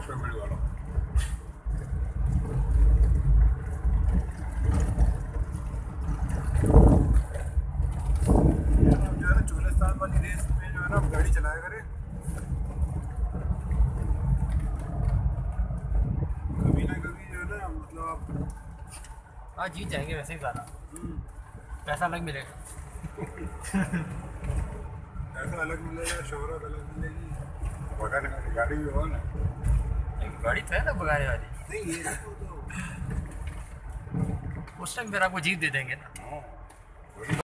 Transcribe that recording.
Family वाला। जो है ना चोलिस्तान वाली रेस में जो है ना गाड़ी चलाया करे, कभी ना कभी जो है ना मतलब हाँ जीत जाएंगे वैसे ही ज़्यादा पैसा अलग मिलेगा। ऐसा अलग मिलेगा, शोहरत अलग मिलेगी, भगाने वाली गाड़ी भी हो ना। एक गाड़ी तो है ना भगाने वाली, नहीं ये तो उस टाइम फिर आपको जीत दे देंगे ना। हाँ।